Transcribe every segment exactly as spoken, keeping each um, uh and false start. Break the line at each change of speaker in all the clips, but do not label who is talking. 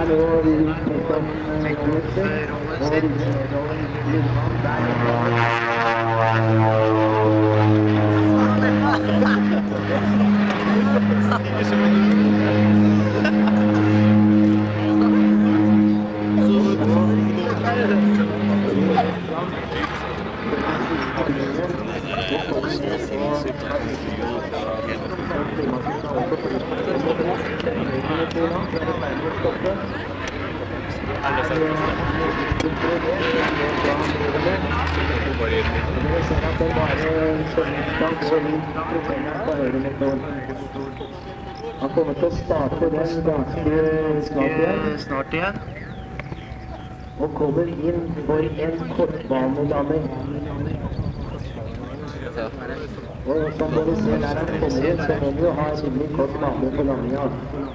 er nå rundt om minutter, og ringer nedover Lindmann der. Han kommer til å starte den ganske snart igjen.
Snart igjen.
Og kommer inn for en kortbanelanding. Og som dere ser der han kommer inn, så må vi jo ha en rimelig kort bane på landinga.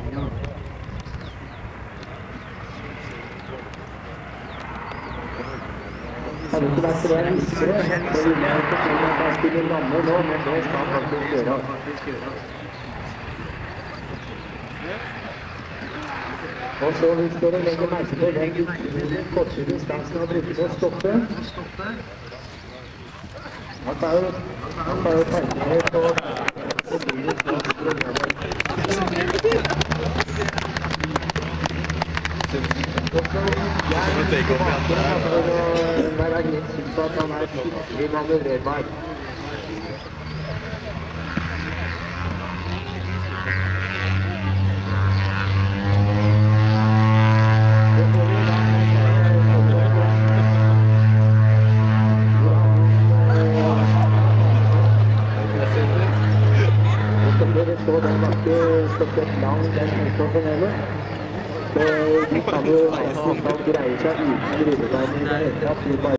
Hadde ikke vært for det jeg visste det, så ville jeg ikke tro at han skulle lande nå, men det skal han faktisk gjøre. Og så hvis dere legger merke til den korte distansen han bruker til å stoppe. Han tar jo, han tar jo parkere på så blir det slags problemer. Og så jeg tilbake for å være helt sikker på at han er skikkelig manøvrerbar. Så den var ikke spesielt lang, den utenfor. Så de kan jo greie seg uten drivebeinet i det hele tatt.